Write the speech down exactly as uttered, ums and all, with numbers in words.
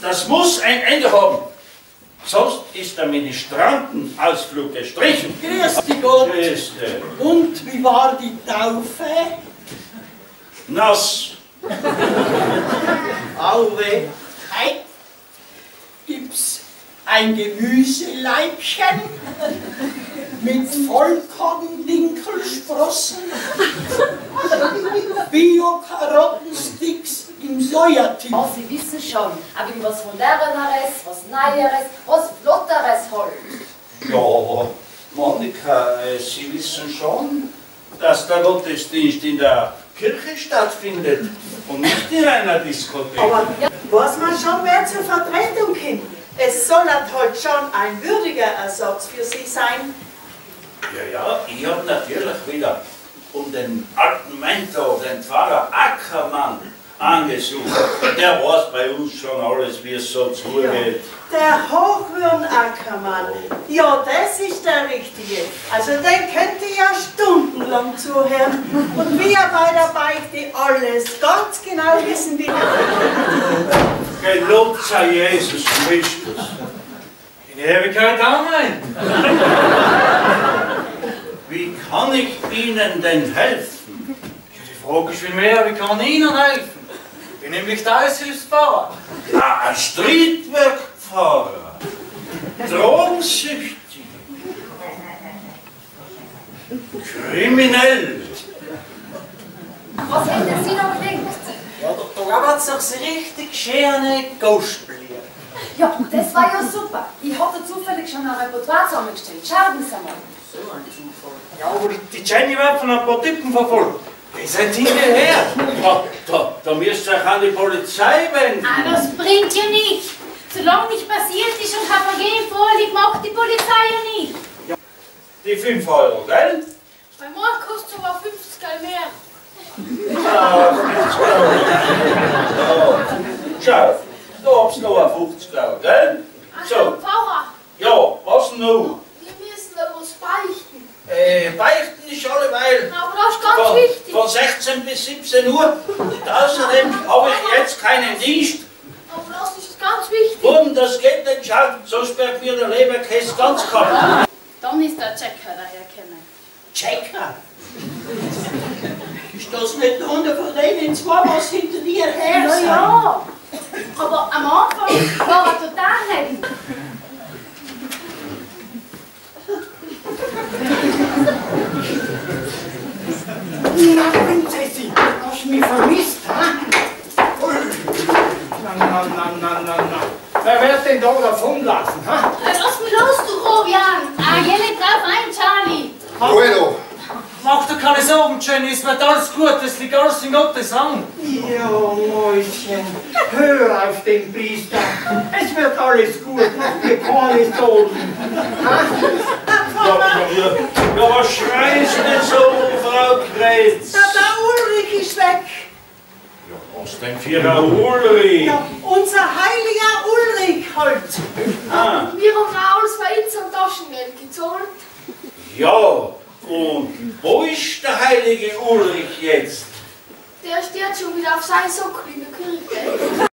Das muss ein Ende haben. Sonst ist der Ministrantenausflug gestrichen. Grüß dich Gott. Grüß dich. Und wie war die Taufe? Nass. Auwe. Hey. Gibt's ein Gemüseleibchen mit Vollkorn-Dinkelsprossen, Bio-Karottensticks im Sojateam? Oh, Sie wissen schon, aber was Moderneres, was Neueres, was Flotteres halt. Ja, Monika, äh, Sie wissen schon, dass der Gottesdienst in der Kirche stattfindet und nicht in einer Diskothek. Aber weiß man schon, wer zur Vertretung kommt? Es soll halt schon ein würdiger Ersatz für Sie sein. Ja, ja, ich habe natürlich wieder um den alten Mentor, den Pfarrer Ackermann, angesucht. Der weiß bei uns schon alles, wie es so zugeht. Ja, der Hochwürn Ackermann, ja, das ist der Richtige. Also den könnt ihr ja stundenlang zuhören und wir bei der Beichte alles ganz genau wissen, wie der Gelobt sei Jesus Christus. In Ewigkeit Amen. Wie kann ich Ihnen denn helfen? Die Frage ist viel mehr, wie kann ich Ihnen helfen? Ich bin nämlich der Aushilfspfarrer. Ah, ein Streetwork-Fahrer. Drogensüchtig. Kriminell. Was hätten Sie noch gedacht? Ja, da, da gab's doch so richtig schöne Gospellieder. Ja, das war ja super. Ich hatte zufällig schon ein Repertoire zusammengestellt. Schauen Sie mal. So ein Zufall. Ja, aber die, die Jenny wird von ein paar Typen verfolgt. Die sind hinterher. Ja, da, da müsst ihr euch an die Polizei wenden. Ah, das bringt ja nichts. Solange nicht passiert ist und kein Vergehen vorliegt, macht die Polizei ja nicht. Ja, die fünf Euro, gell? Bei mir kostet sogar fünfzig mehr. Ja, fünfzig Euro. Ja. Schau, da hab's noch ein fünfzig Euro, gell? Ach, So. Herr Pfarrer, Ja, was noch? wir müssen da was beichten. Äh, beichten ist alleweil. Aber das ist ganz Von, wichtig. von sechzehn bis siebzehn Uhr. Und außerdem habe ich jetzt keinen Dienst. Aber das ist ganz wichtig. Warum, das geht nicht, schau, so sperrt mir der Leberkäse ganz kaputt. Dann ist der Checker daher kennen. Checker. Ist das nicht einer von denen zwei, was hinter dir her Ja, sind? ja. Aber am Anfang war er total nett. Na, Prinzessin, hast du mich vermisst, ha? Na, na, na, na, na, na. Wer wird denn da davonlassen, ha? Lass mich los, du Robian. Ah, geh nicht drauf ein, Charlie. Bueno, Mach dir keine Sorgen, Jenny, es wird alles gut, es liegt alles in Gottes Hand. Ja, Mäuschen, hör auf den Priester. Es wird alles gut, mach dir keine Sorgen. Ha? Ja, ja, ja, was schreien Sie denn so, Frau Kretz? Der, der Ulrich ist weg. Ja, was denn für ein Ulrich? Ja, unser heiliger Ulrich halt. Ah, Wir haben alles Weiz und Taschengeld gezahlt. ja, und wo ist der heilige Ulrich jetzt? Der steht schon wieder auf seinen Sockel in der Kirche.